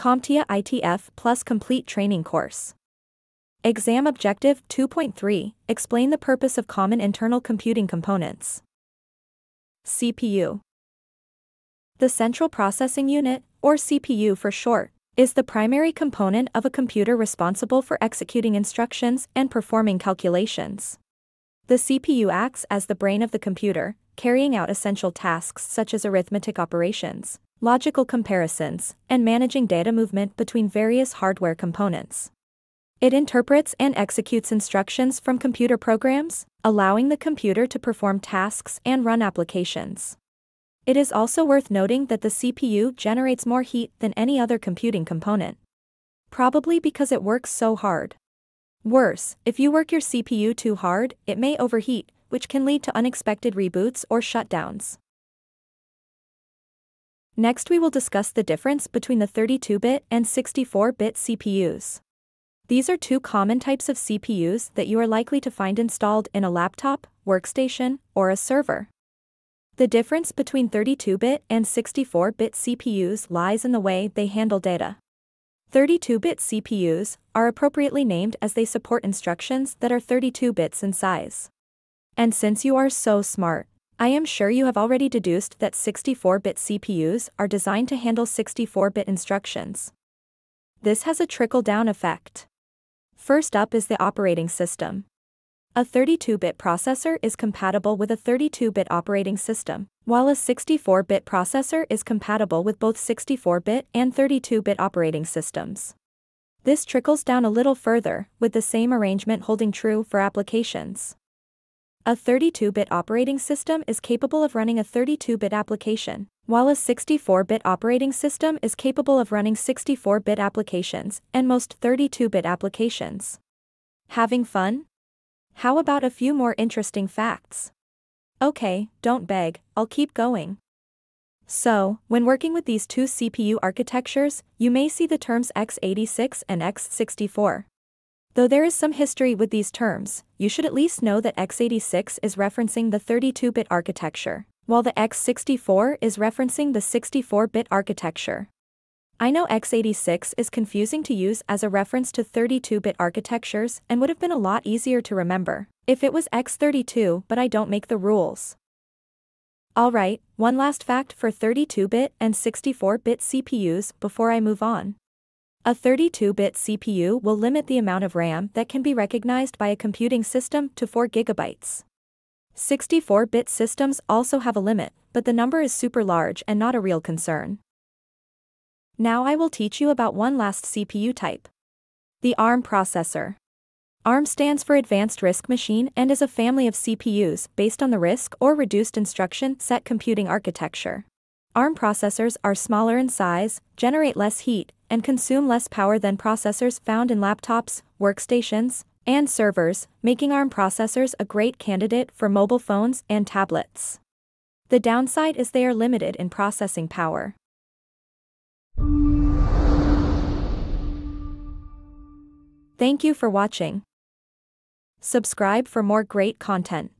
CompTIA ITF Plus Complete Training Course. Exam Objective 2.3 Explain the purpose of common internal computing components. CPU. The Central Processing Unit, or CPU for short, is the primary component of a computer responsible for executing instructions and performing calculations. The CPU acts as the brain of the computer, carrying out essential tasks such as arithmetic operations, logical comparisons, and managing data movement between various hardware components. It interprets and executes instructions from computer programs, allowing the computer to perform tasks and run applications. It is also worth noting that the CPU generates more heat than any other computing component. Probably because it works so hard. Worse, if you work your CPU too hard, it may overheat, which can lead to unexpected reboots or shutdowns. Next we will discuss the difference between the 32-bit and 64-bit CPUs. These are two common types of CPUs that you are likely to find installed in a laptop, workstation, or a server. The difference between 32-bit and 64-bit CPUs lies in the way they handle data. 32-bit CPUs are appropriately named as they support instructions that are 32 bits in size. And since you are so smart, I am sure you have already deduced that 64-bit CPUs are designed to handle 64-bit instructions. This has a trickle-down effect. First up is the operating system. A 32-bit processor is compatible with a 32-bit operating system, while a 64-bit processor is compatible with both 64-bit and 32-bit operating systems. This trickles down a little further, with the same arrangement holding true for applications. A 32-bit operating system is capable of running a 32-bit application, while a 64-bit operating system is capable of running 64-bit applications and most 32-bit applications. Having fun? How about a few more interesting facts? Okay, don't beg, I'll keep going. So, when working with these two CPU architectures, you may see the terms x86 and x64. Though there is some history with these terms, you should at least know that x86 is referencing the 32-bit architecture, while the x64 is referencing the 64-bit architecture. I know x86 is confusing to use as a reference to 32-bit architectures and would have been a lot easier to remember if it was x32, but I don't make the rules. Alright, one last fact for 32-bit and 64-bit CPUs before I move on. A 32-bit CPU will limit the amount of RAM that can be recognized by a computing system to 4 GB. 64-bit systems also have a limit, but the number is super large and not a real concern. Now I will teach you about one last CPU type. The ARM processor. ARM stands for Advanced RISC Machine and is a family of CPUs based on the RISC or Reduced Instruction Set computing architecture. ARM processors are smaller in size, generate less heat, and consume less power than processors found in laptops, workstations, and servers, making ARM processors a great candidate for mobile phones and tablets. The downside is they are limited in processing power. Thank you for watching. Subscribe for more great content.